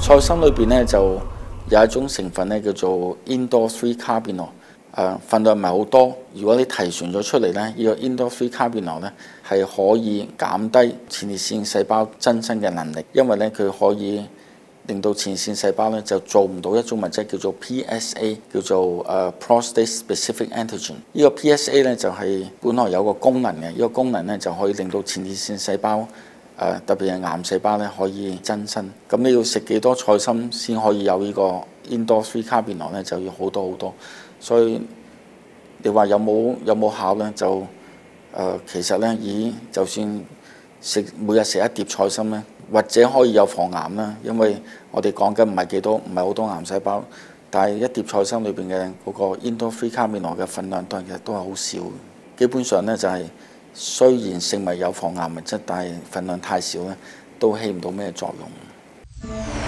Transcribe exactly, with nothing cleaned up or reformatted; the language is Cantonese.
菜心裏邊咧就有一種成分咧叫做 indole three carbinol， 誒份量唔係好多。如果你提純咗出嚟咧，呢個 indole three carbinol 咧係可以減低前列腺細胞增生嘅能力，因為咧佢可以令到前列腺細胞咧就做唔到一種物質叫做 P S A， 叫做誒 prostate specific antigen。呢個 P S A 咧就係本來有個功能嘅，呢個功能咧就可以令到前列腺細胞誒特別係癌細胞咧可以增生。咁你要食幾多菜心先可以有呢個 indole three carbinol 咧，就要好多好多。所以你話有冇有冇效咧？就誒、呃、其實咧，以就算食每日食一碟菜心咧，或者可以有防癌啦。因為我哋講緊唔係幾多，唔係好多癌細胞，但係一碟菜心裏邊嘅嗰個 indole three carbinol 嘅份量當然都係好少。基本上咧就係、是、雖然食物有防癌物質，但係份量太少咧，都起唔到咩作用。